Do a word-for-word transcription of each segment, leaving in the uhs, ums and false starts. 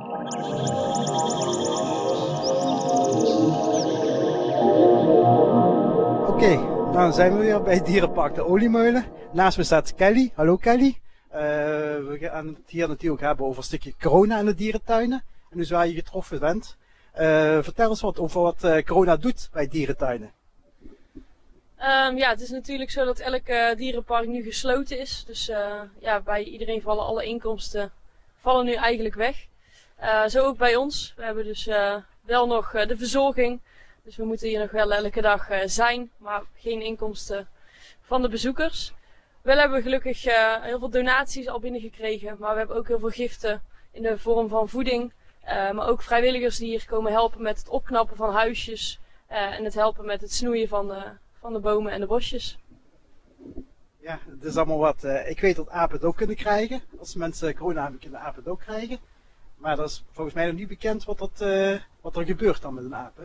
Oké, okay, nou dan zijn we weer bij het dierenpark de Oliemeulen. Naast me staat Kelly. Hallo Kelly. Uh, we gaan het hier natuurlijk hebben over een stukje corona in de dierentuinen. En hoe zwaar je getroffen bent. Uh, vertel eens wat over wat uh, corona doet bij dierentuinen. Um, ja, het is natuurlijk zo dat elk uh, dierenpark nu gesloten is. Dus uh, ja, bij iedereen vallen alle inkomsten vallen nu eigenlijk weg. Uh, zo ook bij ons. We hebben dus uh, wel nog uh, de verzorging. Dus we moeten hier nog wel elke dag uh, zijn, maar geen inkomsten van de bezoekers. Wel hebben we gelukkig uh, heel veel donaties al binnengekregen, maar we hebben ook heel veel giften in de vorm van voeding. Uh, maar ook vrijwilligers die hier komen helpen met het opknappen van huisjes uh, en het helpen met het snoeien van de, van de bomen en de bosjes. Ja, het is allemaal wat. Uh, ik weet dat apen het ook kunnen krijgen. Als mensen corona hebben, kunnen apen het ook krijgen. Maar dat is volgens mij nog niet bekend wat, dat, uh, wat er gebeurt dan met een aap. Hè?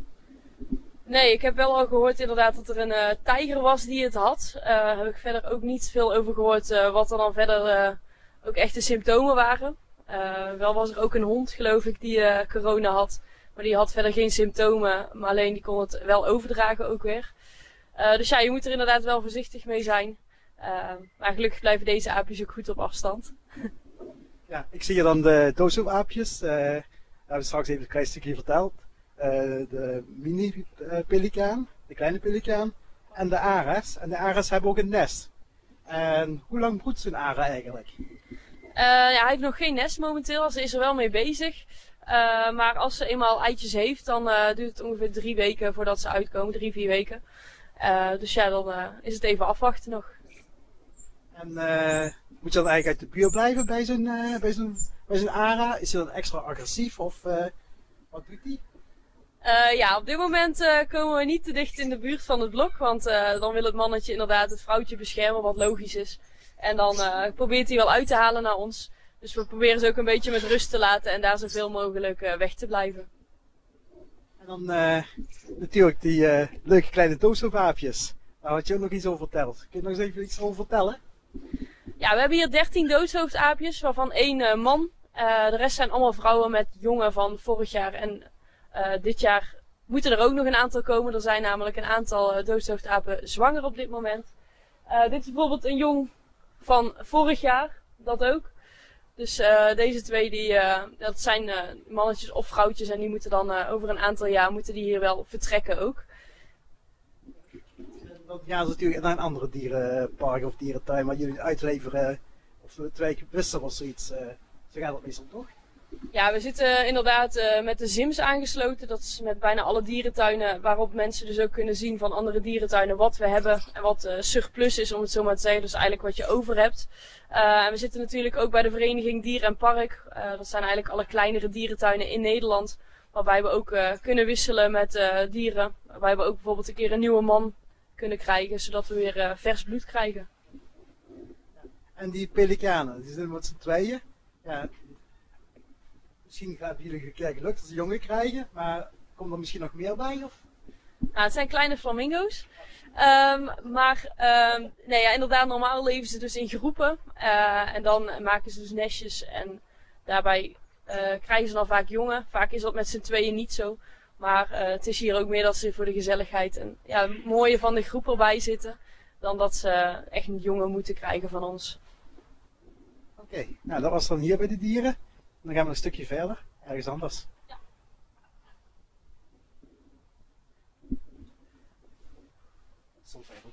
Nee, ik heb wel al gehoord inderdaad dat er een uh, tijger was die het had. Uh, Daar heb ik verder ook niet veel over gehoord uh, wat er dan verder uh, ook echte symptomen waren. Uh, wel was er ook een hond, geloof ik, die uh, corona had. Maar die had verder geen symptomen, maar alleen die kon het wel overdragen ook weer. Uh, dus ja, je moet er inderdaad wel voorzichtig mee zijn. Uh, maar gelukkig blijven deze aapjes ook goed op afstand. Ja, ik zie hier dan de doodsoaapjes. Uh, daar hebben we straks even een klein stukje verteld. Uh, de mini-pelikaan, de kleine pelikaan en de ares. En de ares hebben ook een nest. En hoe lang broedt zo'n ara eigenlijk? Uh, ja, hij heeft nog geen nest momenteel, ze is er wel mee bezig. Uh, maar als ze eenmaal eitjes heeft, dan uh, duurt het ongeveer drie weken voordat ze uitkomen, drie, vier weken. Uh, dus ja, dan uh, is het even afwachten nog. En uh, moet je dan eigenlijk uit de buurt blijven bij zo'n uh, bij zo'n bij zo'n ara? Is hij dan extra agressief of uh, wat doet hij? Uh, ja, op dit moment uh, komen we niet te dicht in de buurt van het blok, want uh, dan wil het mannetje inderdaad het vrouwtje beschermen, wat logisch is. En dan uh, probeert hij wel uit te halen naar ons. Dus we proberen ze ook een beetje met rust te laten en daar zoveel mogelijk uh, weg te blijven. En dan uh, natuurlijk die uh, leuke kleine doodsoaapjes. Daar had je ook nog iets over verteld. Kun je nog eens even iets over vertellen? Ja, we hebben hier dertien doodshoofdaapjes, waarvan één uh, man. Uh, de rest zijn allemaal vrouwen met jongen van vorig jaar en uh, dit jaar moeten er ook nog een aantal komen. Er zijn namelijk een aantal uh, doodshoofdapen zwanger op dit moment. Uh, dit is bijvoorbeeld een jong van vorig jaar, dat ook. Dus uh, deze twee, die, uh, dat zijn uh, mannetjes of vrouwtjes en die moeten dan uh, over een aantal jaar moeten die hier wel vertrekken ook. Dan gaan ze natuurlijk naar een andere dierenpark of dierentuin waar jullie uitleveren of twee keer wisselen of zoiets. Uh, zo gaat dat meestal toch? Ja, we zitten inderdaad uh, met de Zims aangesloten. Dat is met bijna alle dierentuinen waarop mensen dus ook kunnen zien van andere dierentuinen wat we hebben en wat uh, surplus is, om het zo maar te zeggen. Dus eigenlijk wat je over hebt. Uh, en we zitten natuurlijk ook bij de vereniging Dier en Park. Uh, dat zijn eigenlijk alle kleinere dierentuinen in Nederland. Waarbij we ook uh, kunnen wisselen met uh, dieren. Waarbij we ook bijvoorbeeld een keer een nieuwe man kunnen krijgen, zodat we weer uh, vers bloed krijgen. En die pelikanen, die zijn met z'n tweeën. Ja, misschien hebben jullie een keer gelukt dat ze jongen krijgen, maar komt er misschien nog meer bij? Of? Nou, het zijn kleine flamingo's. Um, maar um, nee, ja, inderdaad, normaal leven ze dus in groepen. Uh, en dan maken ze dus nestjes en daarbij uh, krijgen ze dan vaak jongen. Vaak is dat met z'n tweeën niet zo. Maar uh, het is hier ook meer dat ze voor de gezelligheid en ja, het mooie van de groep erbij zitten. Dan dat ze echt een jongen moeten krijgen van ons. Oké, okay, nou dat was dan hier bij de dieren. Dan gaan we een stukje verder, ergens anders. Ja. Soms ook.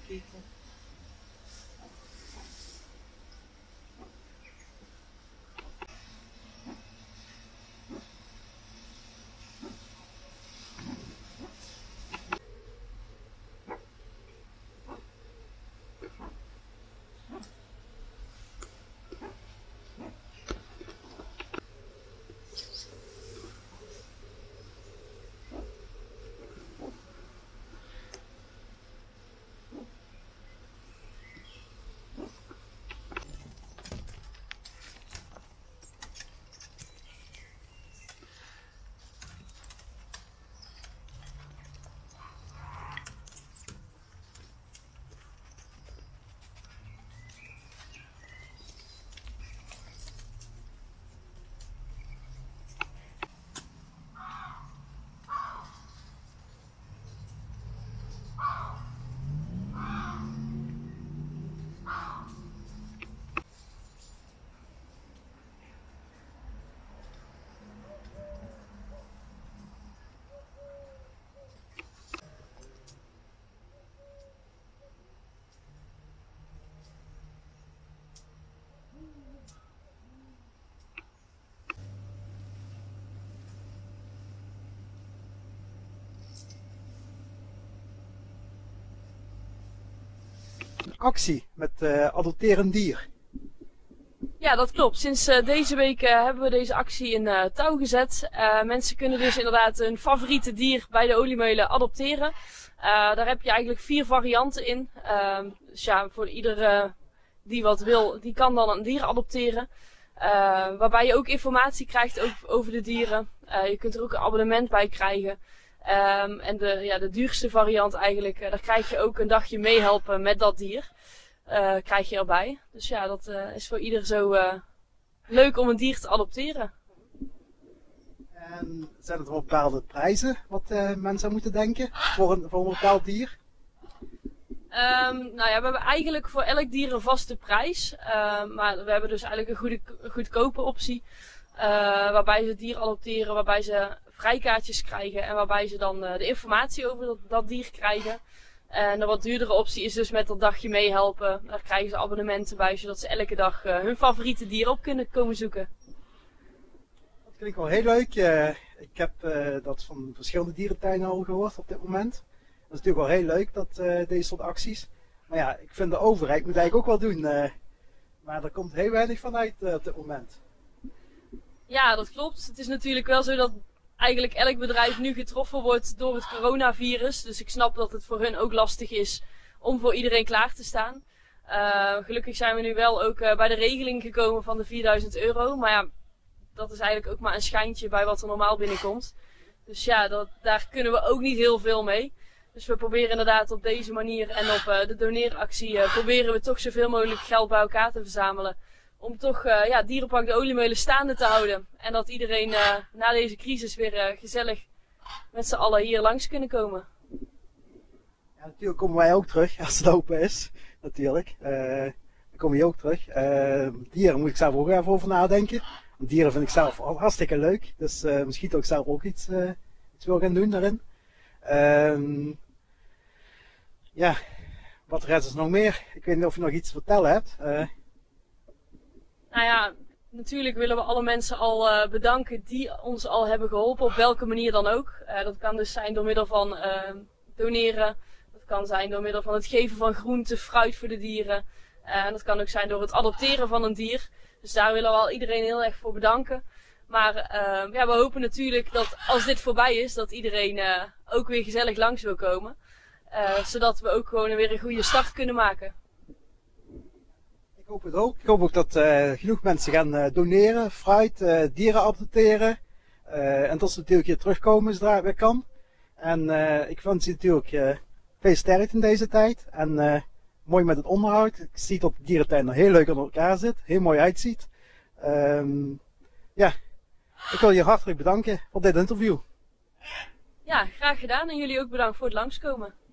kijken. Actie met uh, adopteer een dier. Ja, dat klopt. Sinds uh, deze week uh, hebben we deze actie in uh, touw gezet. Uh, mensen kunnen dus inderdaad hun favoriete dier bij de Oliemeulen adopteren. Uh, daar heb je eigenlijk vier varianten in. Uh, dus ja, voor iedere die wat wil, die kan dan een dier adopteren. Uh, waarbij je ook informatie krijgt over, over de dieren. Uh, je kunt er ook een abonnement bij krijgen. Um, en de, ja, de duurste variant eigenlijk, uh, daar krijg je ook een dagje meehelpen met dat dier. Uh, krijg je erbij. Dus ja, dat uh, is voor ieder zo uh, leuk om een dier te adopteren. En zijn er bepaalde prijzen wat uh, mensen moeten denken voor een, voor een bepaald dier? Um, nou ja, we hebben eigenlijk voor elk dier een vaste prijs. Uh, maar we hebben dus eigenlijk een goede, goedkope optie. Uh, waarbij ze het dier adopteren, waarbij ze vrijkaartjes krijgen en waarbij ze dan uh, de informatie over dat, dat dier krijgen. En de wat duurdere optie is dus met dat dagje meehelpen. Daar krijgen ze abonnementen bij, zodat ze elke dag uh, hun favoriete dier op kunnen komen zoeken. Dat klinkt wel heel leuk. Uh, ik heb uh, dat van verschillende dierentuinen al gehoord op dit moment. Dat is natuurlijk wel heel leuk, dat, uh, deze soort acties. Maar ja, ik vind de overheid moet eigenlijk ook wel doen. Uh, maar er komt heel weinig van uit uh, op dit moment. Ja, dat klopt. Het is natuurlijk wel zo dat eigenlijk elk bedrijf nu getroffen wordt door het coronavirus. Dus ik snap dat het voor hun ook lastig is om voor iedereen klaar te staan. Uh, gelukkig zijn we nu wel ook uh, bij de regeling gekomen van de vierduizend euro. Maar ja, dat is eigenlijk ook maar een schijntje bij wat er normaal binnenkomt. Dus ja, dat, daar kunnen we ook niet heel veel mee. Dus we proberen inderdaad op deze manier en op uh, de doneeractie uh, proberen we toch zoveel mogelijk geld bij elkaar te verzamelen. Om toch uh, ja, Dierenpark de Oliemeulen staande te houden. En dat iedereen uh, na deze crisis weer uh, gezellig met z'n allen hier langs kunnen komen. Ja, natuurlijk komen wij ook terug als het open is. Natuurlijk. Uh, dan kom je ook terug. Uh, dieren moet ik zelf ook even over nadenken. Want dieren vind ik zelf al hartstikke leuk. Dus uh, misschien ook zelf ook iets, uh, iets wil gaan doen daarin. Uh, ja, wat rest is nog meer? Ik weet niet of je nog iets te vertellen hebt. Uh, Nou ja, natuurlijk willen we alle mensen al uh, bedanken die ons al hebben geholpen, op welke manier dan ook. Uh, dat kan dus zijn door middel van uh, doneren, dat kan zijn door middel van het geven van groente, fruit voor de dieren. Uh, en dat kan ook zijn door het adopteren van een dier. Dus daar willen we al iedereen heel erg voor bedanken. Maar uh, ja, we hopen natuurlijk dat als dit voorbij is, dat iedereen uh, ook weer gezellig langs wil komen. Uh, zodat we ook gewoon weer een goede start kunnen maken. Ik hoop het ook. Ik hoop ook dat uh, genoeg mensen gaan uh, doneren, fruit, uh, dieren adopteren. Uh, en dat ze natuurlijk hier terugkomen zodra het weer kan. En uh, ik wens je natuurlijk uh, veel sterkte in deze tijd. En uh, mooi met het onderhoud. Ik zie dat de dierentuin er heel leuk aan elkaar zit. Heel mooi uitziet. Um, ja, ik wil je hartelijk bedanken voor dit interview. Ja, graag gedaan en jullie ook bedankt voor het langskomen.